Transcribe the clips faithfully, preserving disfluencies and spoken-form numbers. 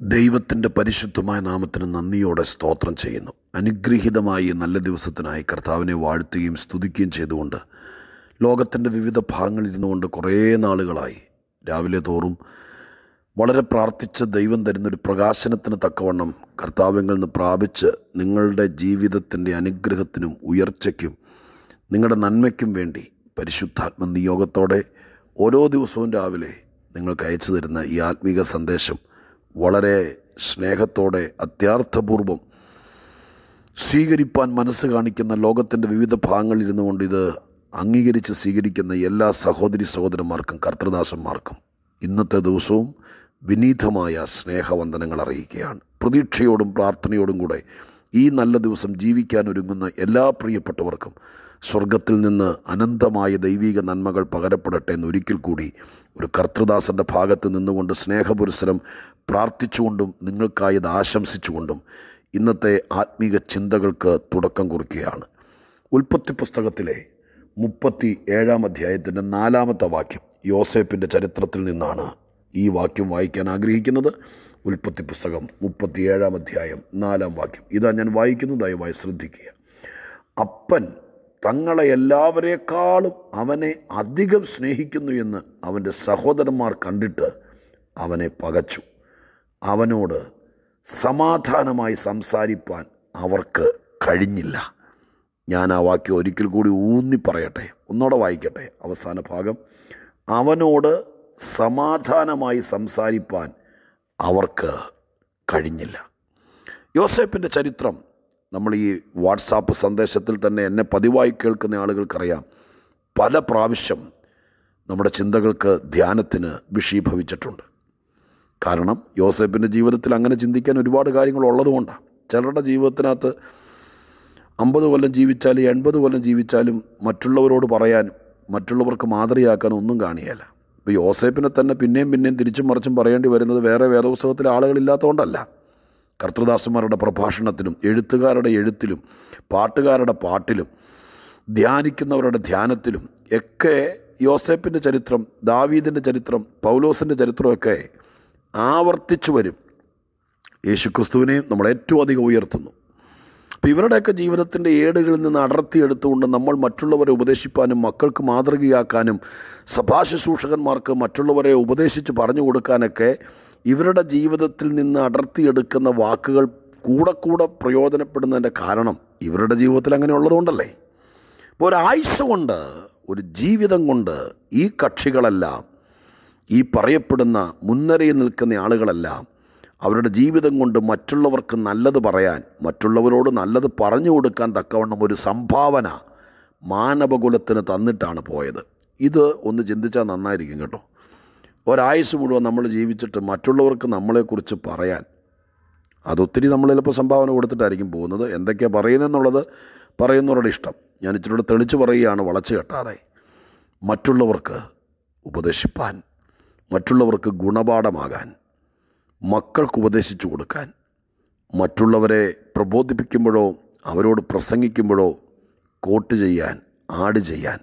ദൈവത്തിൻ്റെ പരിശുദ്ധമായ നാമത്തിന് നന്ദിയോടെ സ്തോത്രം ചെയ്യുന്നു. അനുഗ്രഹീതമായി നല്ല ദിവസത്തിനായി കർത്താവിനെ വാഴ്ത്തുകയും സ്തുതിക്കുകയും ചെയ്തുകൊണ്ട് ലോകത്തിൻ്റെ വിവിധ ഭാഗങ്ങളിരുന്നു കൊണ്ട് കുറേ നാളുകളായി രാവിലെ തോറും വളരെ പ്രാർത്ഥിച്ച് ദൈവം തരുന്നൊരു പ്രകാശനത്തിന് തക്കവണ്ണം കർത്താവിൽ നിന്ന് പ്രാപിച്ച് നിങ്ങളുടെ ജീവിതത്തിൻ്റെ അനുഗ്രഹത്തിനും ഉയർച്ചയ്ക്കും നിങ്ങളുടെ നന്മയ്ക്കും വേണ്ടി പരിശുദ്ധാത്മ നിയോഗത്തോടെ ഓരോ ദിവസവും രാവിലെ നിങ്ങൾക്ക് അയച്ചു തരുന്ന ഈ ആത്മീക സന്ദേശം വളരെ സ്നേഹത്തോടെ അത്യാർത്ഥപൂർവം സ്വീകരിപ്പാൻ മനസ്സ് കാണിക്കുന്ന ലോകത്തിൻ്റെ വിവിധ ഭാഗങ്ങളിലിരുന്നു കൊണ്ട് ഇത് അംഗീകരിച്ച് സ്വീകരിക്കുന്ന എല്ലാ സഹോദരി സഹോദരന്മാർക്കും കർത്തൃദാസന്മാർക്കും ഇന്നത്തെ ദിവസവും വിനീതമായ സ്നേഹവന്ദനങ്ങൾ അറിയിക്കുകയാണ്. പ്രതീക്ഷയോടും പ്രാർത്ഥനയോടും കൂടെ ഈ നല്ല ദിവസം ജീവിക്കാൻ ഒരുങ്ങുന്ന എല്ലാ പ്രിയപ്പെട്ടവർക്കും സ്വർഗത്തിൽ നിന്ന് അനന്തമായ ദൈവിക നന്മകൾ പകരപ്പെടട്ടെ എന്ന് ഒരിക്കൽ കൂടി ഒരു കർത്തൃദാസൻ്റെ ഭാഗത്ത് നിന്നുകൊണ്ട് സ്നേഹപുരസ്സരം പ്രാർത്ഥിച്ചുകൊണ്ടും നിങ്ങൾക്കായത് ആശംസിച്ചുകൊണ്ടും ഇന്നത്തെ ആത്മീക ചിന്തകൾക്ക് തുടക്കം കുറിക്കുകയാണ്. ഉൽപ്പത്തി പുസ്തകത്തിലെ മുപ്പത്തി ഏഴാം അധ്യായത്തിൻ്റെ നാലാമത്തെ വാക്യം, യോസേപ്പിൻ്റെ ചരിത്രത്തിൽ നിന്നാണ് ഈ വാക്യം വായിക്കാൻ ആഗ്രഹിക്കുന്നത്. ഉൽപ്പത്തി പുസ്തകം മുപ്പത്തി ഏഴാം അധ്യായം നാലാം വാക്യം ഇതാ ഞാൻ വായിക്കുന്നു, ദയവായി ശ്രദ്ധിക്കുക. അപ്പൻ തങ്ങളെ എല്ലാവരേക്കാളും അവനെ അധികം സ്നേഹിക്കുന്നു എന്ന് അവൻ്റെ സഹോദരന്മാർ കണ്ടിട്ട് അവനെ പകച്ചു. അവനോട് സമാധാനമായി സംസാരിപ്പാൻ അവർക്ക് കഴിഞ്ഞില്ല. ഞാൻ ആ വാക്യം ഒരിക്കൽ കൂടി ഊന്നി പറയട്ടെ, ഒന്നോടെ വായിക്കട്ടെ അവസാന ഭാഗം. അവനോട് സമാധാനമായി സംസാരിപ്പാൻ അവർക്ക് കഴിഞ്ഞില്ല. യോസേപ്പിൻ്റെ ചരിത്രം നമ്മൾ ഈ വാട്സാപ്പ് സന്ദേശത്തിൽ തന്നെ എന്നെ പതിവായി കേൾക്കുന്ന ആളുകൾക്കറിയാം. പല പ്രാവശ്യം നമ്മുടെ ചിന്തകൾക്ക് ധ്യാനത്തിന് വിഷീഭവിച്ചിട്ടുണ്ട്. കാരണം യോസേപ്പിൻ്റെ ജീവിതത്തിൽ അങ്ങനെ ചിന്തിക്കാൻ ഒരുപാട് കാര്യങ്ങൾ ഉള്ളതുകൊണ്ടാണ്. ചിലരുടെ ജീവിതത്തിനകത്ത് അമ്പത് കൊല്ലം ജീവിച്ചാലും എൺപത് കൊല്ലം ജീവിച്ചാലും മറ്റുള്ളവരോട് പറയാൻ, മറ്റുള്ളവർക്ക് മാതൃകയാക്കാൻ ഒന്നും കാണിയല്ല. ഇപ്പോൾ യോസേപ്പിനെ തന്നെ പിന്നെയും പിന്നെയും തിരിച്ചും മറിച്ചും പറയേണ്ടി വരുന്നത് വേറെ വേദപുസ്തകത്തിലെ ആളുകളില്ലാത്തതുകൊണ്ടല്ല. കർത്തൃദാസന്മാരുടെ പ്രഭാഷണത്തിലും എഴുത്തുകാരുടെ എഴുത്തിലും പാട്ടുകാരുടെ പാട്ടിലും ധ്യാനിക്കുന്നവരുടെ ധ്യാനത്തിലും ഒക്കെ യോസേപ്പിൻ്റെ ചരിത്രം, ദാവീദിൻ്റെ ചരിത്രം, പൗലോസിൻ്റെ ചരിത്രമൊക്കെ ആവർത്തിച്ചു വരും. യേശുക്രിസ്തുവിനെ നമ്മൾ ഏറ്റവും അധികം ഉയർത്തുന്നു. അപ്പോൾ ഇവരുടെയൊക്കെ ജീവിതത്തിൻ്റെ ഏടുകളിൽ നിന്ന് അടർത്തിയെടുത്തുകൊണ്ട് നമ്മൾ മറ്റുള്ളവരെ ഉപദേശിപ്പാനും മക്കൾക്ക് മാതൃകയാക്കാനും സഭാശുശ്രൂഷകന്മാർക്ക് മറ്റുള്ളവരെ ഉപദേശിച്ച് പറഞ്ഞു കൊടുക്കാനൊക്കെ ഇവരുടെ ജീവിതത്തിൽ നിന്ന് അടർത്തിയെടുക്കുന്ന വാക്കുകൾ കൂടെ കൂടെ പ്രയോജനപ്പെടുന്നതിൻ്റെ കാരണം ഇവരുടെ ജീവിതത്തിൽ അങ്ങനെ ഉള്ളതുകൊണ്ടല്ലേ. ഇപ്പോൾ ഒരായുസ് കൊണ്ട്, ഒരു ജീവിതം കൊണ്ട് ഈ കക്ഷികളെല്ലാം, ഈ പറയപ്പെടുന്ന മുൻനിരയിൽ നിൽക്കുന്ന ആളുകളെല്ലാം അവരുടെ ജീവിതം കൊണ്ട് മറ്റുള്ളവർക്ക് നല്ലത് പറയാൻ, മറ്റുള്ളവരോട് നല്ലത് പറഞ്ഞു കൊടുക്കാൻ തക്കവണ്ണം ഒരു സംഭാവന മാനവകുലത്തിന് തന്നിട്ടാണ് പോയത്. ഇത് ഒന്ന് ചിന്തിച്ചാൽ നന്നായിരിക്കും കേട്ടോ. ഒരായുസ് മുഴുവൻ നമ്മൾ ജീവിച്ചിട്ട് മറ്റുള്ളവർക്ക് നമ്മളെക്കുറിച്ച് പറയാൻ, അതൊത്തിരി നമ്മൾ ചിലപ്പോൾ സംഭാവന കൊടുത്തിട്ടായിരിക്കും പോകുന്നത്. എന്തൊക്കെയാണ് പറയുന്നതെന്നുള്ളത് പറയുന്നവരുടെ ഇഷ്ടം. ഞാൻ ഇച്ചിരൂടെ തെളിച്ച് പറയുകയാണ്, വളച്ച് കെട്ടാതെ. മറ്റുള്ളവർക്ക് ഉപദേശിപ്പാൻ, മറ്റുള്ളവർക്ക് ഗുണപാഠമാകാൻ, മക്കൾക്ക് ഉപദേശിച്ചു കൊടുക്കാൻ, മറ്റുള്ളവരെ പ്രബോധിപ്പിക്കുമ്പോഴോ അവരോട് പ്രസംഗിക്കുമ്പോഴോ കോട്ട് ചെയ്യാൻ, ആഡ് ചെയ്യാൻ,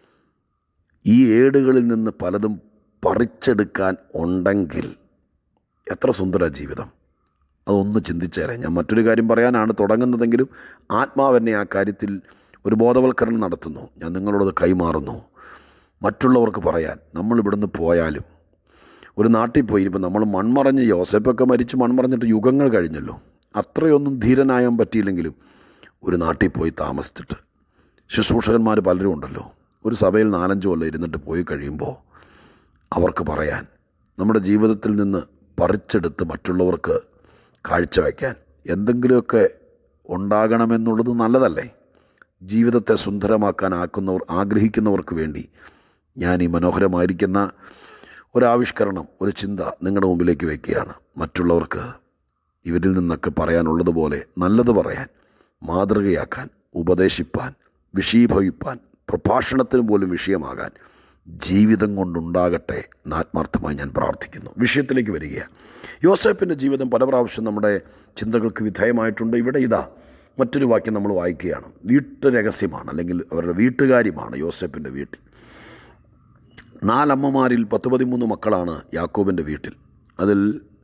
ഈ ഏടുകളിൽ നിന്ന് പലതും പറിച്ചെടുക്കാൻ ഉണ്ടെങ്കിൽ എത്ര സുന്ദര ജീവിതം. അതൊന്ന് ചിന്തിച്ചേരെ. ഞാൻ മറ്റൊരു കാര്യം പറയാനാണ് തുടങ്ങുന്നതെങ്കിലും ആത്മാവെന്നെ ആ കാര്യത്തിൽ ഒരു ബോധവൽക്കരണം നടത്തുന്നു. ഞാൻ നിങ്ങളോടത് കൈമാറുന്നു. മറ്റുള്ളവർക്ക് പറയാൻ, നമ്മളിവിടുന്ന് പോയാലും ഒരു നാട്ടിൽ പോയി, ഇപ്പം നമ്മൾ മൺമറഞ്ഞ്, യോസേപ്പൊക്കെ മരിച്ച് മൺമറഞ്ഞിട്ട് യുഗങ്ങൾ കഴിഞ്ഞല്ലോ, അത്രയൊന്നും ധീരനായാൻ പറ്റിയില്ലെങ്കിലും ഒരു നാട്ടിൽ പോയി താമസിച്ചിട്ട് ശുശ്രൂഷകന്മാർ പലരും ഉണ്ടല്ലോ, ഒരു സഭയിൽ നാലഞ്ച് കൊല്ലം ഇരുന്നിട്ട് പോയി കഴിയുമ്പോൾ അവർക്ക് പറയാൻ, നമ്മുടെ ജീവിതത്തിൽ നിന്ന് പറിച്ചെടുത്ത് മറ്റുള്ളവർക്ക് കാഴ്ചവെക്കാൻ എന്തെങ്കിലുമൊക്കെ ഉണ്ടാകണമെന്നുള്ളത് നല്ലതല്ലേ. ജീവിതത്തെ സുന്ദരമാക്കാൻ ആക്കുന്നവർ ആഗ്രഹിക്കുന്നവർക്ക് വേണ്ടി ഞാൻ ഈ മനോഹരമായിരിക്കുന്ന ഒരാവിഷ്കരണം, ഒരു ചിന്ത നിങ്ങളുടെ മുമ്പിലേക്ക് വയ്ക്കുകയാണ്. മറ്റുള്ളവർക്ക് ഇവരിൽ നിന്നൊക്കെ പറയാനുള്ളതുപോലെ നല്ലത് പറയാൻ, മാതൃകയാക്കാൻ, ഉപദേശിപ്പാൻ, വിഷീഭവിപ്പാൻ, പ്രഭാഷണത്തിന് പോലും വിഷയമാകാൻ ജീവിതം കൊണ്ടുണ്ടാകട്ടെ എന്ന് ആത്മാർത്ഥമായി ഞാൻ പ്രാർത്ഥിക്കുന്നു. വിഷയത്തിലേക്ക് വരികയാണ്. യോസേപ്പിൻ്റെ ജീവിതം പല പ്രാവശ്യം നമ്മുടെ ചിന്തകൾക്ക് വിധേയമായിട്ടുണ്ട്. ഇവിടെ ഇതാ മറ്റൊരു വാക്യം നമ്മൾ വായിക്കുകയാണ്. വീട്ടു രഹസ്യമാണ്, അല്ലെങ്കിൽ അവരുടെ വീട്ടുകാര്യമാണ് യോസേപ്പിൻ്റെ വീട്ടിൽ. നാലമ്മമാരിൽ പത്ത് പതിമൂന്ന് മക്കളാണ് യാക്കോബിൻ്റെ വീട്ടിൽ. അതിൽ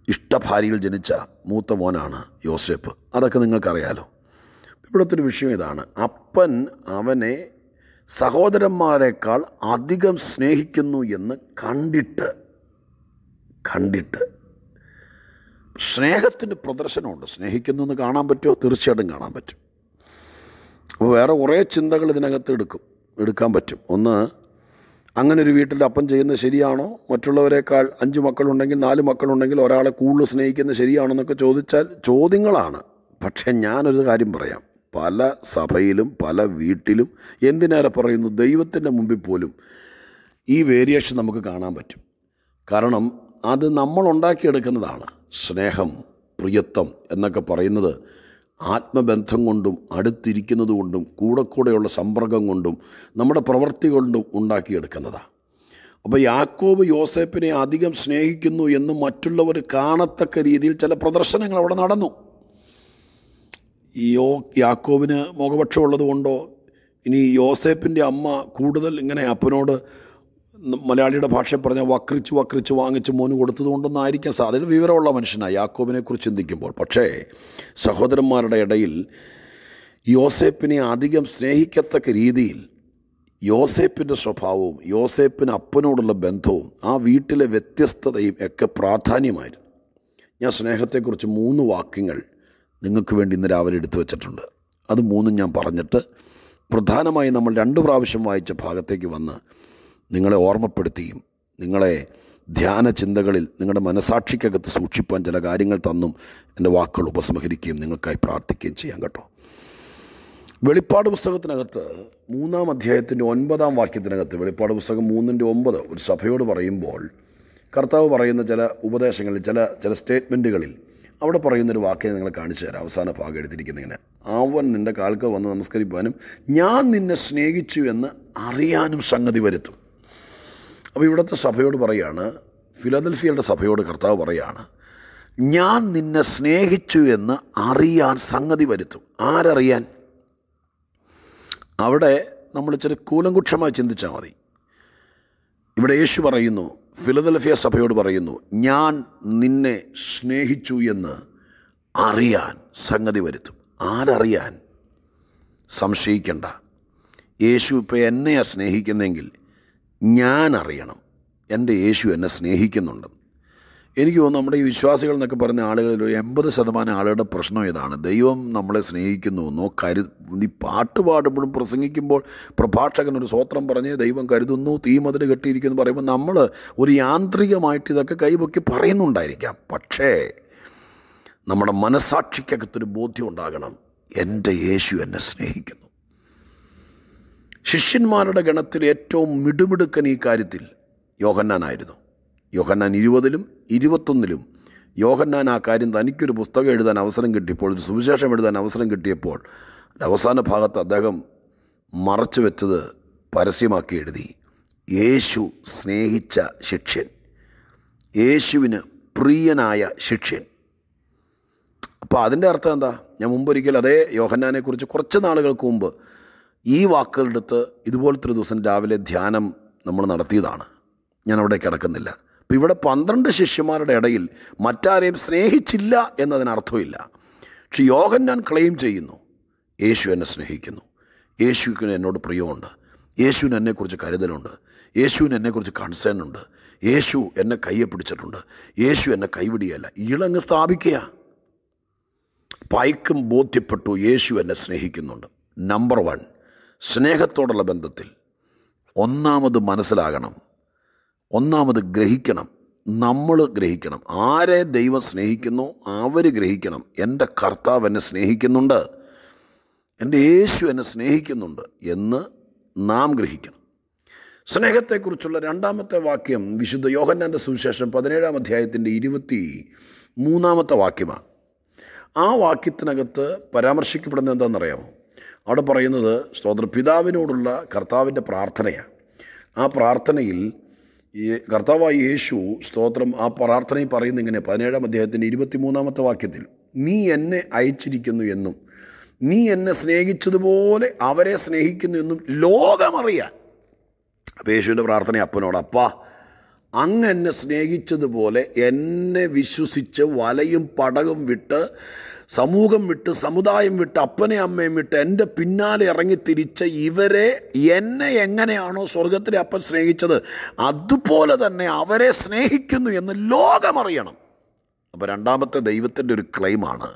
ഇഷ്ടഭാര്യയിൽ ജനിച്ച മൂത്ത മോനാണ് യോസേപ്പ്. അതൊക്കെ നിങ്ങൾക്കറിയാലോ. ഇവിടുത്തെ ഒരു വിഷയം ഇതാണ്. അപ്പൻ അവനെ സഹോദരന്മാരെക്കാൾ അധികം സ്നേഹിക്കുന്നു എന്ന് കണ്ടിട്ട് കണ്ടിട്ട് സ്നേഹത്തിൻ്റെ പ്രദർശനമുണ്ട്. സ്നേഹിക്കുന്നു എന്ന് കാണാൻ പറ്റുമോ? തീർച്ചയായിട്ടും കാണാൻ പറ്റും. അപ്പോൾ വേറെ കുറേ ചിന്തകൾ ഇതിനകത്ത് എടുക്കും എടുക്കാൻ പറ്റും. ഒന്ന്, അങ്ങനെ ഒരു വീട്ടിൽ അപ്പൻ ചെയ്യുന്നത് ശരിയാണോ? മറ്റുള്ളവരെക്കാൾ അഞ്ച് മക്കളുണ്ടെങ്കിൽ നാല് മക്കളുണ്ടെങ്കിൽ ഒരാളെ കൂടുതൽ സ്നേഹിക്കുന്നത് ശരിയാണോ എന്നൊക്കെ ചോദിച്ചാൽ ചോദ്യങ്ങളാണ്. പക്ഷേ ഞാനൊരു കാര്യം പറയാം. പല സഭയിലും പല വീട്ടിലും, എന്തിനേറെ പറയുന്നു, ദൈവത്തിൻ്റെ മുമ്പിൽ പോലും ഈ വേരിയേഷൻ നമുക്ക് കാണാൻ പറ്റും. കാരണം അത് നമ്മൾ ഉണ്ടാക്കിയെടുക്കുന്നതാണ്. സ്നേഹം, പ്രിയത്വം എന്നൊക്കെ പറയുന്നത് ആത്മബന്ധം കൊണ്ടും അടുത്തിരിക്കുന്നത് കൊണ്ടും കൂടെ കൂടെയുള്ള സമ്പർക്കം കൊണ്ടും നമ്മുടെ പ്രവൃത്തി കൊണ്ടും ഉണ്ടാക്കിയെടുക്കുന്നതാണ്. അപ്പോൾ യാക്കോബ് യോസേപ്പിനെ അധികം സ്നേഹിക്കുന്നു എന്ന് മറ്റുള്ളവർ കാണത്തക്ക രീതിയിൽ ചില പ്രദർശനങ്ങൾ അവിടെ നടന്നു. യോ യാക്കോബിന് മുഖപക്ഷം ഉള്ളത് കൊണ്ടോ, ഇനി യോസേപ്പിൻ്റെ അമ്മ കൂടുതൽ ഇങ്ങനെ അപ്പനോട് മലയാളിയുടെ ഭാഷയിൽ പറഞ്ഞാൽ വക്രിച്ച് വക്രിച്ച് വാങ്ങിച്ച് മോന് കൊടുത്തതുകൊണ്ടൊന്നും ആയിരിക്കാൻ സാധ്യത. വിവരമുള്ള മനുഷ്യനാണ് യാക്കോബിനെക്കുറിച്ച് ചിന്തിക്കുമ്പോൾ. പക്ഷേ സഹോദരന്മാരുടെ ഇടയിൽ യോസേപ്പിനെ അധികം സ്നേഹിക്കത്തക്ക രീതിയിൽ യോസേപ്പിൻ്റെ സ്വഭാവവും യോസേപ്പിന് അപ്പനോടുള്ള ബന്ധവും ആ വീട്ടിലെ വ്യത്യസ്തതയും ഒക്കെ പ്രാധാന്യമായിരുന്നു. ഞാൻ സ്നേഹത്തെക്കുറിച്ച് മൂന്ന് വാക്യങ്ങൾ നിങ്ങൾക്ക് വേണ്ടി ഇന്ന് രാവിലെ എടുത്തു വച്ചിട്ടുണ്ട്. അത് മൂന്നും ഞാൻ പറഞ്ഞിട്ട് പ്രധാനമായി നമ്മൾ രണ്ട് പ്രാവശ്യം വായിച്ച ഭാഗത്തേക്ക് വന്ന് നിങ്ങളെ ഓർമ്മപ്പെടുത്തിയും നിങ്ങളെ ധ്യാന ചിന്തകളിൽ നിങ്ങളുടെ മനസാക്ഷിക്കകത്ത് സൂക്ഷിപ്പാൻ ചില കാര്യങ്ങൾ തന്നും എൻ്റെ വാക്കുകൾ ഉപസംഹരിക്കുകയും നിങ്ങൾക്കായി പ്രാർത്ഥിക്കുകയും ചെയ്യാം കേട്ടോ. വെളിപ്പാട് പുസ്തകത്തിനകത്ത് മൂന്നാം അധ്യായത്തിൻ്റെ ഒൻപതാം വാക്യത്തിനകത്ത്, വെളിപ്പാട് പുസ്തകം മൂന്നിൻ്റെ ഒമ്പത്, ഒരു സഭയോട് പറയുമ്പോൾ കർത്താവ് പറയുന്ന ചില ഉപദേശങ്ങളിൽ, ചില ചില സ്റ്റേറ്റ്മെൻറ്റുകളിൽ അവിടെ പറയുന്നൊരു വാക്യം നിങ്ങളെ കാണിച്ചു തരാം. അവസാന ഭാഗം എടുത്തിരിക്കുന്നതിങ്ങനെ: അവൻ നിൻ്റെ കാൽക്കൽ വന്ന് നമസ്കരിപ്പാനും ഞാൻ നിന്നെ സ്നേഹിച്ചു എന്ന് അറിയാനും സംഗതി വരുത്തും. അപ്പോൾ ഇവിടുത്തെ സഭയോട് പറയുകയാണ്, ഫിലദൽഫിയയുടെ സഭയോട് കർത്താവ് പറയുകയാണ്, ഞാൻ നിന്നെ സ്നേഹിച്ചു എന്ന് അറിയാൻ സംഗതി വരുത്തും. ആരറിയാൻ? അവിടെ നമ്മൾ ഇച്ചിരി കൂലങ്കുക്ഷമായി ചിന്തിച്ചാൽ മതി. ഇവിടെ യേശു പറയുന്നു, ഫിലദൽഫിയ സഭയോട് പറയുന്നു, ഞാൻ നിന്നെ സ്നേഹിച്ചു എന്ന് അറിയാൻ സംഗതി വരുത്തും. ആരറിയാൻ? സംശയിക്കണ്ട. യേശു ഇപ്പോൾ എന്നെയാണ് സ്നേഹിക്കുന്നെങ്കിൽ ഞാൻ അറിയണം എൻ്റെ യേശു എന്നെ സ്നേഹിക്കുന്നുണ്ടെന്ന്. എനിക്ക് തോന്നുന്നു നമ്മുടെ ഈ വിശ്വാസികൾ എന്നൊക്കെ പറയുന്ന ആളുകളിൽ ഒരു എൺപത് ശതമാനം ആളുകളുടെ പ്രശ്നം ഇതാണ്. ദൈവം നമ്മളെ സ്നേഹിക്കുന്നു എന്നോ കരു ഈ പാട്ട് പാടുമ്പോഴും പ്രസംഗിക്കുമ്പോൾ പ്രഭാഷകൻ ഒരു സ്വോത്രം പറഞ്ഞ് ദൈവം കരുതുന്നു, തീമതിൽ കെട്ടിയിരിക്കുന്നു പറയുമ്പോൾ നമ്മൾ ഒരു യാന്ത്രികമായിട്ട് ഇതൊക്കെ കൈപൊക്കി പറയുന്നുണ്ടായിരിക്കാം. പക്ഷേ നമ്മുടെ മനസാക്ഷിക്കകത്തൊരു ബോധ്യം ഉണ്ടാകണം, എൻ്റെ യേശു എന്നെ സ്നേഹിക്കുന്നു. ശിഷ്യന്മാരുടെ ഗണത്തിൽ ഏറ്റവും മിടുമിടുക്കൻ ഈ കാര്യത്തിൽ യോഹന്നാനായിരുന്നു. യോഹന്നാൻ ഇരുപതിലും ഇരുപത്തൊന്നിലും യോഹന്നാൻ ആ കാര്യം തനിക്കൊരു പുസ്തകം എഴുതാൻ അവസരം കിട്ടിയപ്പോൾ, ഒരു സുവിശേഷം എഴുതാൻ അവസരം കിട്ടിയപ്പോൾ അവസാന ഭാഗത്ത് അദ്ദേഹം മറച്ചു വെച്ചത് പരസ്യമാക്കി എഴുതി: യേശു സ്നേഹിച്ച ശിഷ്യൻ, യേശുവിന് പ്രിയനായ ശിഷ്യൻ. അപ്പോൾ അതിൻ്റെ അർത്ഥം എന്താ? ഞാൻ മുമ്പൊരിക്കൽ അതേ യോഹന്നാനെക്കുറിച്ച് കുറച്ച് നാളുകൾക്ക് മുമ്പ് ഈ വാക്കുകളെടുത്ത് ഇതുപോലത്തെ ഒരു ദിവസം രാവിലെ ധ്യാനം നമ്മൾ നടത്തിയതാണ്. ഞാൻ അവിടെ കിടക്കുന്നില്ല. അപ്പോൾ ഇവിടെ പന്ത്രണ്ട് ശിഷ്യന്മാരുടെ ഇടയിൽ മറ്റാരെയും സ്നേഹിച്ചില്ല എന്നതിനർത്ഥമില്ല. പക്ഷെ യോഹന്നാൻ ക്ലെയിം ചെയ്യുന്നു, യേശു എന്നെ സ്നേഹിക്കുന്നു, യേശുവിന് എന്നോട് പ്രിയമുണ്ട്, യേശുവിന് എന്നെക്കുറിച്ച് കരുതലുണ്ട്, യേശുവിന് എന്നെക്കുറിച്ച് കൺസേൺ ഉണ്ട്, യേശു എന്നെ കയ്യെ പിടിച്ചിട്ടുണ്ട്, യേശു എന്നെ കൈവിടിയല്ല. ഈളങ്ങ് സ്ഥാപിക്കുക. പൈക്കും ബോധ്യപ്പെട്ടു യേശു എന്നെ സ്നേഹിക്കുന്നുണ്ട്. നമ്പർ വൺ, സ്നേഹത്തോടുള്ള ബന്ധത്തിൽ ഒന്നാമത് മനസ്സിലാകണം, ഒന്നാമത് ഗ്രഹിക്കണം, നമ്മൾ ഗ്രഹിക്കണം. ആരെ ദൈവം സ്നേഹിക്കുന്നു അവർ ഗ്രഹിക്കണം, എൻ്റെ കർത്താവ് എന്നെ സ്നേഹിക്കുന്നുണ്ട്, എൻ്റെ യേശു എന്നെ സ്നേഹിക്കുന്നുണ്ട് എന്ന് നാം ഗ്രഹിക്കണം. സ്നേഹത്തെക്കുറിച്ചുള്ള രണ്ടാമത്തെ വാക്യം വിശുദ്ധ യോഹന്നാൻ്റെ സുവിശേഷം പതിനേഴാം അധ്യായത്തിൻ്റെ ഇരുപത്തി മൂന്നാമത്തെ വാക്യമാണ്. ആ വാക്യത്തിനകത്ത് പരാമർശിക്കപ്പെടുന്നത് എന്താണെന്നറിയാമോ? അവിടെ പറയുന്നത് സ്തോത്ര പിതാവിനോടുള്ള കർത്താവിൻ്റെ പ്രാർത്ഥനയാണ്. ആ പ്രാർത്ഥനയിൽ ഈ കർത്താവായ യേശു സ്തോത്രം ആ പ്രാർത്ഥനയിൽ പറയുന്ന ഇങ്ങനെ, പതിനേഴാം അധ്യായത്തിൻ്റെ ഇരുപത്തി മൂന്നാമത്തെ വാക്യത്തിൽ, നീ എന്നെ അയച്ചിരിക്കുന്നു എന്നും നീ എന്നെ സ്നേഹിച്ചതുപോലെ അവരെ സ്നേഹിക്കുന്നു എന്നും ലോകമറിയാൻ. അപ്പോൾ യേശുവിൻ്റെ പ്രാർത്ഥന അപ്പനോട്, അപ്പാ അങ്ങ് എന്നെ സ്നേഹിച്ചതുപോലെ എന്നെ വിശ്വസിച്ച് വലയും പടകും വിട്ട് സമൂഹം വിട്ട് സമുദായം വിട്ട് അപ്പനെ അമ്മയും വിട്ട് എൻ്റെ പിന്നാലെ ഇറങ്ങി തിരിച്ച ഇവരെ എന്നെ എങ്ങനെയാണോ സ്വർഗത്തിലെ അപ്പൻ സ്നേഹിച്ചത് അതുപോലെ തന്നെ അവരെ സ്നേഹിക്കുന്നു എന്ന് ലോകമറിയണം. അപ്പോൾ രണ്ടാമത്തെ ദൈവത്തിൻ്റെ ഒരു ക്ലെയിമാണ്,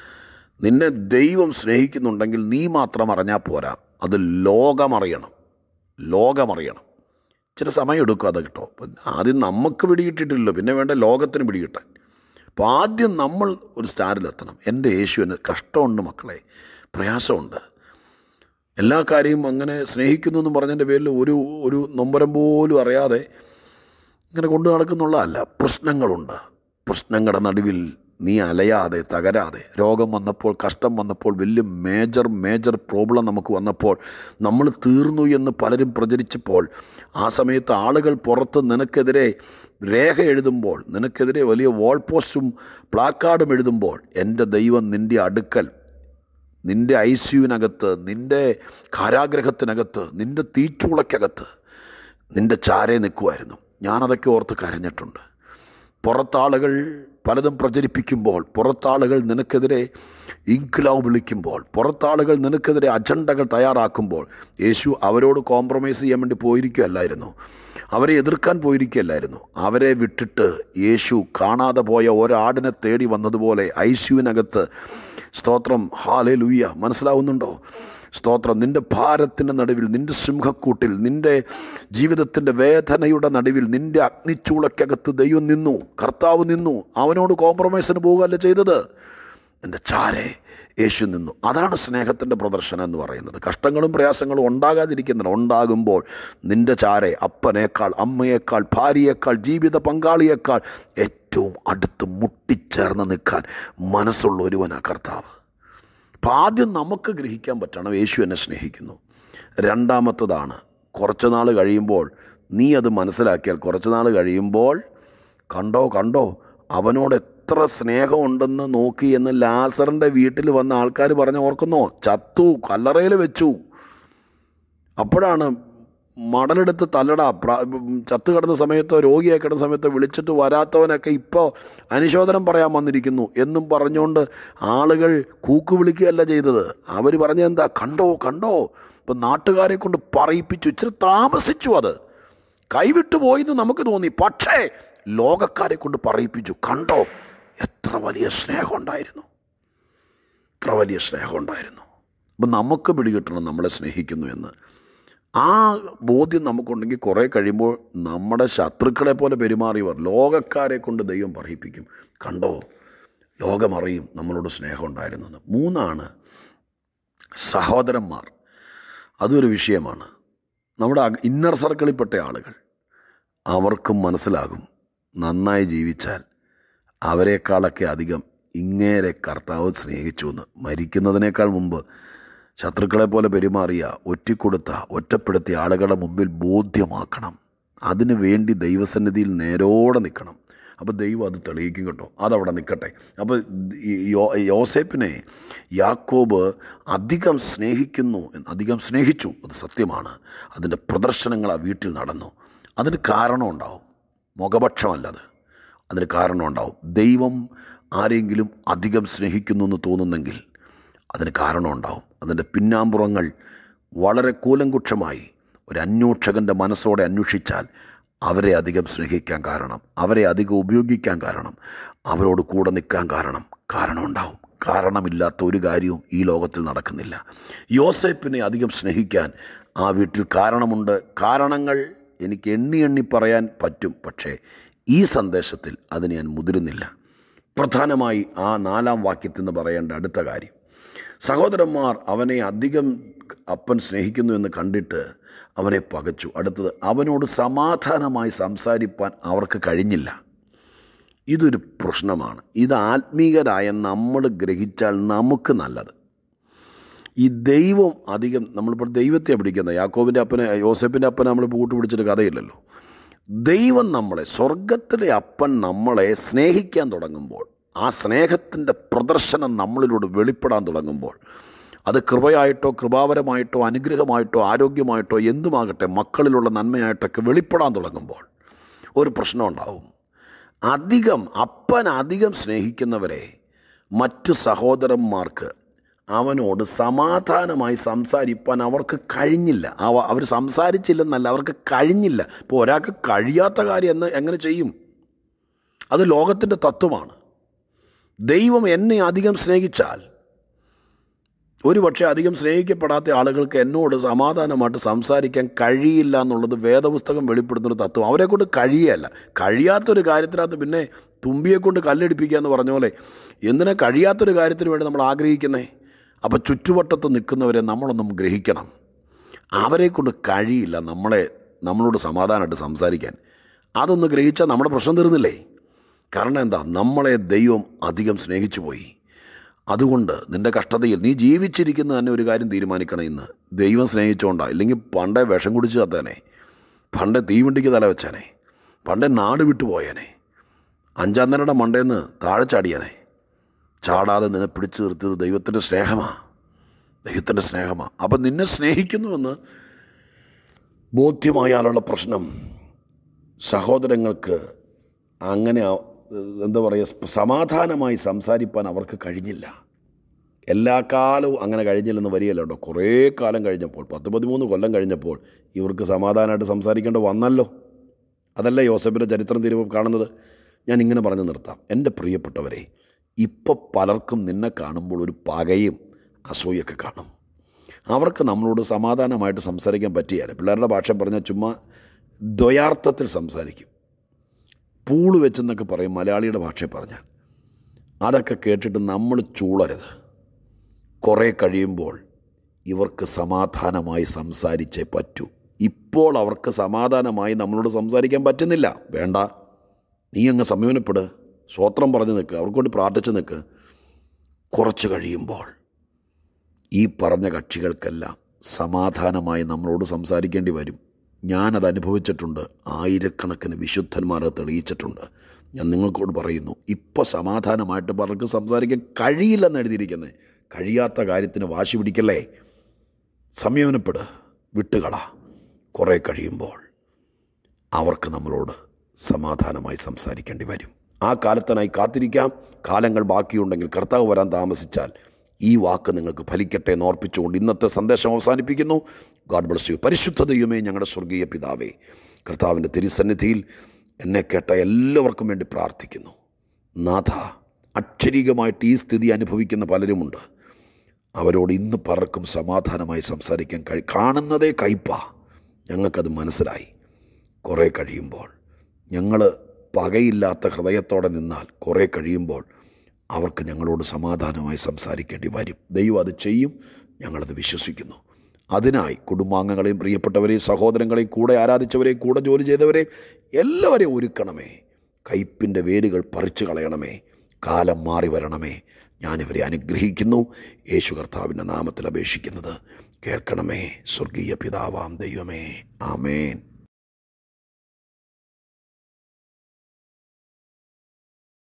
നിന്നെ ദൈവം സ്നേഹിക്കുന്നുണ്ടെങ്കിൽ നീ മാത്രം അറിഞ്ഞാൽ പോരാ, അത് ലോകമറിയണം. ലോകമറിയണം. ഇച്ചിരി സമയം എടുക്കും അത് കേട്ടോ. ആദ്യം നമുക്ക് പിടികിട്ടിട്ടില്ലല്ലോ, പിന്നെ വേണ്ട ലോകത്തിന് പിടികിട്ടാൻ. അപ്പോൾ ആദ്യം നമ്മൾ ഒരു സ്റ്റാറിലെത്തണം. എൻ്റെ യേശുവിന് കഷ്ടമുണ്ട് മക്കളെ, പ്രയാസമുണ്ട്, എല്ലാ കാര്യവും അങ്ങനെ സ്നേഹിക്കുന്നു എന്ന് പറഞ്ഞതിൻ്റെ പേരിൽ ഒരു ഒരു നൊമ്പരം പോലും അറിയാതെ ഇങ്ങനെ കൊണ്ടു നടക്കുന്നുള്ളതല്ല. പ്രശ്നങ്ങളുണ്ട്. പ്രശ്നങ്ങളുടെ നടുവിൽ നീ അലയാതെ തകരാതെ, രോഗം വന്നപ്പോൾ, കഷ്ടം വന്നപ്പോൾ, വലിയ മേജർ മേജർ പ്രോബ്ലം നമുക്ക് വന്നപ്പോൾ, നമ്മൾ തീർന്നു എന്ന് പലരും പ്രചരിച്ചപ്പോൾ, ആ സമയത്ത് ആളുകൾ പുറത്ത് നിനക്കെതിരെ രേഖ എഴുതുമ്പോൾ, നിനക്കെതിരെ വലിയ വാൾ പോസ്റ്റും പ്ലാക്കാർഡും എഴുതുമ്പോൾ, എൻ്റെ ദൈവം നിൻ്റെ അടുക്കൽ, നിൻ്റെ ഐ സിയുവിനകത്ത്, നിൻ്റെ കാരാഗ്രഹത്തിനകത്ത്, നിൻ്റെ തീച്ചൂളയ്ക്കകത്ത് നിൻ്റെ ചാരേ നിൽക്കുമായിരുന്നു. ഞാനതൊക്കെ ഓർത്ത് കരഞ്ഞിട്ടുണ്ട്. പുറത്താളുകൾ പലതും പ്രചരിപ്പിക്കുമ്പോൾ, പുറത്താളുകൾ നിനക്കെതിരെ ഇൻക്ലാബ് വിളിക്കുമ്പോൾ, പുറത്താളുകൾ നിനക്കെതിരെ അജണ്ടകൾ തയ്യാറാക്കുമ്പോൾ, യേശു അവരോട് കോംപ്രമൈസ് ചെയ്യാൻ വേണ്ടി പോയിരിക്കുകയല്ലായിരുന്നു, അവരെ എതിർക്കാൻ പോയിരിക്കുകയല്ലായിരുന്നു. അവരെ വിട്ടിട്ട് യേശു കാണാതെ പോയ ഒരാടിനെ തേടി വന്നതുപോലെ ഐസിയുവിനകത്ത്, സ്തോത്രം, ഹല്ലേലൂയ, മനസ്സിലാവുന്നുണ്ടോ? സ്തോത്രം. നിൻ്റെ ഭാരത്തിൻ്റെ നടുവിൽ, നിൻ്റെ സിംഹക്കൂട്ടിൽ, നിൻ്റെ ജീവിതത്തിൻ്റെ വേദനയുടെ നടുവിൽ, നിൻ്റെ അഗ്നിച്ചൂളയ്ക്കകത്ത് ദൈവം നിന്നു, കർത്താവ് നിന്നു. അവനോട് കോംപ്രമൈസിന് പോകുകയല്ല ചെയ്തത്, നിൻ്റെ ചാരേ യേശു നിന്നു. അതാണ് സ്നേഹത്തിൻ്റെ പ്രദർശനം എന്ന് പറയുന്നത്. കഷ്ടങ്ങളും പ്രയാസങ്ങളും ഉണ്ടാകാതിരിക്കുന്നില്ല, ഉണ്ടാകുമ്പോൾ നിൻ്റെ ചാരേ, അപ്പനേക്കാൾ, അമ്മയേക്കാൾ, ഭാര്യയേക്കാൾ, ജീവിത പങ്കാളിയേക്കാൾ ഏറ്റവും അടുത്ത് മുട്ടിച്ചേർന്ന് നിൽക്കാൻ മനസ്സുള്ള ഒരുവനാണ് കർത്താവ്. അപ്പം ആദ്യം നമുക്ക് ഗ്രഹിക്കാൻ പറ്റണം യേശു എന്നെ സ്നേഹിക്കുന്നു. രണ്ടാമത്തതാണ്, കുറച്ച് നാൾ കഴിയുമ്പോൾ നീ അത് മനസ്സിലാക്കിയാൽ, കുറച്ച് നാൾ കഴിയുമ്പോൾ കണ്ടോ കണ്ടോ അവനോട് എത്ര സ്നേഹമുണ്ടെന്ന് നോക്കി എന്ന് ലാസറിൻ്റെ വീട്ടിൽ വന്ന ആൾക്കാർ പറഞ്ഞ ഓർക്കുന്നോ? ചത്തു, കല്ലറയിൽ വെച്ചു. അപ്പോഴാണ് മടലെടുത്ത് തല്ലടാ, ചത്തു കിടന്ന സമയത്തോ രോഗിയായി കിടന്ന സമയത്തോ വിളിച്ചിട്ട് വരാത്തവനൊക്കെ ഇപ്പോൾ അനുശോചനം പറയാൻ വന്നിരിക്കുന്നു എന്നും പറഞ്ഞുകൊണ്ട് ആളുകൾ കൂക്കു വിളിക്കുകയല്ല ചെയ്തത്. അവർ പറഞ്ഞതെന്താ? കണ്ടോ കണ്ടോ. ഇപ്പം നാട്ടുകാരെ കൊണ്ട് പറയിപ്പിച്ചു. ഇച്ചിരി താമസിച്ചു, അത് കൈവിട്ടു പോയെന്ന് നമുക്ക് തോന്നി, പക്ഷേ ലോകക്കാരെ കൊണ്ട് പറയിപ്പിച്ചു. കണ്ടോ എത്ര വലിയ സ്നേഹം ഉണ്ടായിരുന്നു, എത്ര വലിയ സ്നേഹം ഉണ്ടായിരുന്നു. അപ്പം നമുക്ക് പിടികിട്ടണം നമ്മളെ സ്നേഹിക്കുന്നു എന്ന്. ആ ബോധ്യം നമുക്കുണ്ടെങ്കിൽ കുറേ കഴിയുമ്പോൾ നമ്മുടെ ശത്രുക്കളെ പോലെ പെരുമാറിയവർ, ലോകക്കാരെ കൊണ്ട് ദൈവം പറയിപ്പിക്കും. കണ്ടോ, ലോകമറിയും നമ്മളോട് സ്നേഹം ഉണ്ടായിരുന്നെന്ന്. മൂന്നാണ് സഹോദരന്മാർ. അതൊരു വിഷയമാണ്. നമ്മുടെ ഇന്നർ സർക്കിളിൽപ്പെട്ട ആളുകൾ, അവർക്കും മനസ്സിലാകും നന്നായി ജീവിച്ചാൽ അവരെക്കാളൊക്കെ അധികം ഇങ്ങേരെ കർത്താവ് സ്നേഹിച്ചു എന്ന്. മരിക്കുന്നതിനേക്കാൾ മുമ്പ് ശത്രുക്കളെ പോലെ പെരുമാറിയ, ഒറ്റിക്കൊടുത്ത, ഒറ്റപ്പെടുത്തിയ ആളുകളുടെ മുമ്പിൽ ബോധ്യമാക്കണം. അതിനു വേണ്ടി ദൈവസന്നിധിയിൽ നേരോടെ നിൽക്കണം. അപ്പോൾ ദൈവം അത് തെളിയിക്കും കേട്ടോ, അതവിടെ നിൽക്കട്ടെ. അപ്പോൾ യോ യോസേപ്പിനെ യാക്കോബ് അധികം സ്നേഹിക്കുന്നു, അധികം സ്നേഹിച്ചു, അത് സത്യമാണ്. അതിൻ്റെ പ്രദർശനങ്ങൾ ആ വീട്ടിൽ നടന്നു. അതിന് കാരണമുണ്ടാവും, മുഖപക്ഷമല്ലത്. അതിന് കാരണമുണ്ടാവും. ദൈവം ആരെങ്കിലും അധികം സ്നേഹിക്കുന്നു എന്ന് തോന്നുന്നെങ്കിൽ അതിന് കാരണമുണ്ടാവും. അതിൻ്റെ പിന്നാമ്പുറങ്ങൾ വളരെ കൂലങ്കുക്ഷമായി ഒരു അന്വേഷകൻ്റെ മനസ്സോടെ അന്വേഷിച്ചാൽ അവരെ അധികം സ്നേഹിക്കാൻ കാരണം, അവരെ അധികം ഉപയോഗിക്കാൻ കാരണം, അവരോട് കൂടെ നിൽക്കാൻ കാരണം കാരണമുണ്ടാവും. കാരണമില്ലാത്ത ഒരു കാര്യവും ഈ ലോകത്തിൽ നടക്കുന്നില്ല. യോസേപ്പിനെ അധികം സ്നേഹിക്കാൻ ആ വീട്ടിൽ കാരണമുണ്ട്. കാരണങ്ങൾ എനിക്ക് എണ്ണി എണ്ണി പറയാൻ പറ്റും, പക്ഷേ ഈ സന്ദേശത്തിൽ അതിന് ഞാൻ മുതിരുന്നില്ല. പ്രധാനമായി ആ നാലാം വാക്യത്തിൽ നിന്ന് പറയേണ്ട അടുത്ത കാര്യം, സഹോദരന്മാർ അവനെ അധികം അപ്പൻ സ്നേഹിക്കുന്നു എന്ന് കണ്ടിട്ട് അവനെ പകച്ചു. അടുത്തത്, അവനോട് സമാധാനമായി സംസാരിപ്പാൻ അവർക്ക് കഴിഞ്ഞില്ല. ഇതൊരു പ്രശ്നമാണ്. ഇത് ആത്മീകരായ നമ്മൾ ഗ്രഹിച്ചാൽ നമുക്ക് നല്ലത്. ഈ ദൈവം അധികം, നമ്മളിപ്പോൾ ദൈവത്തെ പിടിക്കുന്നത്, യാക്കോബിൻ്റെ അപ്പനെ, യോസേപ്പിൻ്റെ അപ്പനെ നമ്മളിപ്പോൾ കൂട്ടുപിടിച്ചിട്ട് കഥയില്ലല്ലോ. ദൈവം നമ്മളെ, സ്വർഗത്തിലെ അപ്പൻ നമ്മളെ സ്നേഹിക്കാൻ തുടങ്ങുമ്പോൾ, ആ സ്നേഹത്തിൻ്റെ പ്രദർശനം നമ്മളിലൂടെ വെളിപ്പെടാൻ തുടങ്ങുമ്പോൾ, അത് കൃപയായിട്ടോ കൃപാവരമായിട്ടോ അനുഗ്രഹമായിട്ടോ ആരോഗ്യമായിട്ടോ എന്തുമാകട്ടെ, മക്കളിലുള്ള നന്മയായിട്ടൊക്കെ വെളിപ്പെടാൻ തുടങ്ങുമ്പോൾ, ഒരു പ്രശ്നം ഉണ്ടാവും. അധികം അപ്പൻ അധികം സ്നേഹിക്കുന്നവരെ മറ്റു സഹോദരന്മാർക്ക് അവനോട് സമാധാനമായി സംസാരിപ്പാൻ അവർക്ക് കഴിഞ്ഞില്ല. അവ അവർ സംസാരിച്ചില്ലെന്നല്ല, അവർക്ക് കഴിഞ്ഞില്ല. ഇപ്പോൾ ഒരാൾക്ക് കഴിയാത്ത കാര്യം എന്ന് എങ്ങനെ ചെയ്യും? അത് ലോകത്തിൻ്റെ തത്വമാണ്. ദൈവം എന്നെ അധികം സ്നേഹിച്ചാൽ ഒരു പക്ഷേ അധികം സ്നേഹിക്കപ്പെടാത്ത ആളുകൾക്ക് എന്നോട് സമാധാനമായിട്ട് സംസാരിക്കാൻ കഴിയില്ല എന്നുള്ളത് വേദപുസ്തകം വെളിപ്പെടുത്തുന്ന തത്വം. അവരെ കൊണ്ട് കഴിയല്ല. കഴിയാത്തൊരു കാര്യത്തിനകത്ത് പിന്നെ തുമ്പിയെ കൊണ്ട് കല്ലെടുപ്പിക്കുക എന്ന് പറഞ്ഞ പോലെ എന്തിനാ കഴിയാത്തൊരു കാര്യത്തിന് വേണ്ടി നമ്മൾ ആഗ്രഹിക്കുന്നേ? അപ്പോൾ ചുറ്റുവട്ടത്ത് നിൽക്കുന്നവരെ നമ്മളൊന്നും ഗ്രഹിക്കണം. അവരെ കൊണ്ട് കഴിയില്ല നമ്മളെ നമ്മളോട് സമാധാനമായിട്ട് സംസാരിക്കാൻ. അതൊന്ന് ഗ്രഹിച്ചാൽ നമ്മുടെ പ്രശ്നം തീർന്നില്ലേ? കാരണം എന്താ? നമ്മളെ ദൈവം അധികം സ്നേഹിച്ചു പോയി. അതുകൊണ്ട് നിൻ്റെ കഷ്ടതയിൽ നീ ജീവിച്ചിരിക്കുന്ന തന്നെ ഒരു കാര്യം തീരുമാനിക്കണം ഇന്ന്. ദൈവം സ്നേഹിച്ചോണ്ടാ. ഇല്ലെങ്കിൽ പണ്ടേ വിഷം കുടിച്ച് ചത്തേനെ, പണ്ടേ തീവണ്ടിക്ക് തല വെച്ചാനെ, പണ്ടേ നാട് വിട്ടു പോയേനെ, അഞ്ചാം നിലയുടെ മണ്ടേന്ന് താഴെ ചാടിയാനെ. ചാടാതെ നിന്നെ പിടിച്ചു നിർത്തിയത് ദൈവത്തിൻ്റെ സ്നേഹമാണ്, ദൈവത്തിൻ്റെ സ്നേഹമാണ്. അപ്പം നിന്നെ സ്നേഹിക്കുന്നുവെന്ന് ബോധ്യമായാലുള്ള പ്രശ്നം സഹോദരങ്ങൾക്ക് അങ്ങനെ എന്താ പറയുക, സമാധാനമായി സംസാരിപ്പാൻ അവർക്ക് കഴിഞ്ഞില്ല. എല്ലാ കാലവും അങ്ങനെ കഴിഞ്ഞില്ലെന്ന് വരികയല്ല കേട്ടോ. കുറേ കാലം കഴിഞ്ഞപ്പോൾ, പത്ത് പതിമൂന്ന് കൊല്ലം കഴിഞ്ഞപ്പോൾ ഇവർക്ക് സമാധാനമായിട്ട് സംസാരിക്കേണ്ടി വന്നല്ലോ. അതല്ല യോസേഫിൻ്റെ ചരിത്രം തിരുമ്പോൾ കാണുന്നത്. ഞാൻ ഇങ്ങനെ പറഞ്ഞു നിർത്താം. എൻ്റെ പ്രിയപ്പെട്ടവരെ, ഇപ്പോൾ പലർക്കും നിന്നെ കാണുമ്പോൾ ഒരു പകയും അസൂയൊക്കെ കാണും. അവർക്ക് നമ്മളോട് സമാധാനമായിട്ട് സംസാരിക്കാൻ പറ്റിയാൽ, പിള്ളേരുടെ ഭാഷ പറഞ്ഞാൽ ചുമ്മാ ദ്വയാർത്ഥത്തിൽ സംസാരിക്കും. പൂള് വെച്ചെന്നൊക്കെ പറയും മലയാളിയുടെ ഭാഷയിൽ പറഞ്ഞാൽ. അതൊക്കെ കേട്ടിട്ട് നമ്മൾ ചൂളരുത്. കുറേ കഴിയുമ്പോൾ ഇവർക്ക് സമാധാനമായി സംസാരിച്ചേ പറ്റൂ. ഇപ്പോൾ അവർക്ക് സമാധാനമായി നമ്മളോട് സംസാരിക്കാൻ പറ്റുന്നില്ല. വേണ്ട, നീ അങ്ങ് സംയമനപ്പെട്, സ്വോത്രം പറഞ്ഞ് നിൽക്കുക, അവർക്ക് വേണ്ടി പ്രാർത്ഥിച്ച് നിൽക്ക്. കുറച്ച് കഴിയുമ്പോൾ ഈ പറഞ്ഞ കക്ഷികൾക്കെല്ലാം സമാധാനമായി നമ്മളോട് സംസാരിക്കേണ്ടി വരും. ഞാനത് അനുഭവിച്ചിട്ടുണ്ട്. ആയിരക്കണക്കിന് വിശുദ്ധന്മാരെ തെളിയിച്ചിട്ടുണ്ട്. ഞാൻ നിങ്ങൾക്കോട് പറയുന്നു, ഇപ്പോൾ സമാധാനമായിട്ട് പലർക്ക് സംസാരിക്കാൻ കഴിയില്ലെന്ന് എഴുതിയിരിക്കുന്നത്. കഴിയാത്ത കാര്യത്തിന് വാശി പിടിക്കല്ലേ, സംയമനപ്പെട്, വിട്ടുകള. കുറേ കഴിയുമ്പോൾ അവർക്ക് നമ്മളോട് സമാധാനമായി സംസാരിക്കേണ്ടി വരും. ആ കാലത്തിനായി കാത്തിരിക്കാം. കാലങ്ങൾ ബാക്കിയുണ്ടെങ്കിൽ, കർത്താവ് വരാൻ താമസിച്ചാൽ ഈ വാക്ക് നിങ്ങൾക്ക് ഫലിക്കട്ടെ എന്ന് ഓർപ്പിച്ചുകൊണ്ട് ഇന്നത്തെ സന്ദേശം അവസാനിപ്പിക്കുന്നു. God bless you. പരിശുദ്ധ ദൈവമേ, ഞങ്ങളുടെ സ്വർഗീയ പിതാവേ, കർത്താവിൻ്റെ തിരുസന്നിധിയിൽ എന്നെ കേട്ട എല്ലാവർക്കും വേണ്ടി പ്രാർത്ഥിക്കുന്നു. നാഥ, അക്ഷരീകമായിട്ട് ഈ സ്ഥിതി അനുഭവിക്കുന്ന പലരുമുണ്ട്. അവരോട് ഇന്ന് പലർക്കും സമാധാനമായി സംസാരിക്കാൻ കഴി കാണുന്നതേ കയ്പാ. ഞങ്ങൾക്കത് മനസ്സിലായി. കുറേ കഴിയുമ്പോൾ ഞങ്ങൾ പകയില്ലാത്ത ഹൃദയത്തോടെ നിന്നാൽ കുറേ കഴിയുമ്പോൾ അവർക്ക് ഞങ്ങളോട് സമാധാനമായി സംസാരിക്കേണ്ടി വരും. ദൈവം അത് ചെയ്യും, ഞങ്ങളത് വിശ്വസിക്കുന്നു. അതിനായി കുടുംബാംഗങ്ങളെയും പ്രിയപ്പെട്ടവരെയും സഹോദരങ്ങളെയും കൂടെ ആരാധിച്ചവരെയും കൂടെ ജോലി ചെയ്തവരെയും എല്ലാവരെയും ഒരുക്കണമേ. കയ്പിൻ്റെ വേരുകൾ പറിച്ചു കളയണമേ. കാലം മാറി വരണമേ. ഞാനിവരെ അനുഗ്രഹിക്കുന്നു. യേശു കർത്താവിൻ്റെ നാമത്തിൽ അപേക്ഷിക്കുന്നത് കേൾക്കണമേ. സ്വർഗീയ പിതാവാം ദൈവമേ, ആമേൻ.